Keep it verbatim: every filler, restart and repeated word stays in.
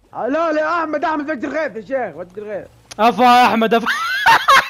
لا لا احمد احمد ودي الغيث يا شيخ ودي الغيث. افا يا احمد افا.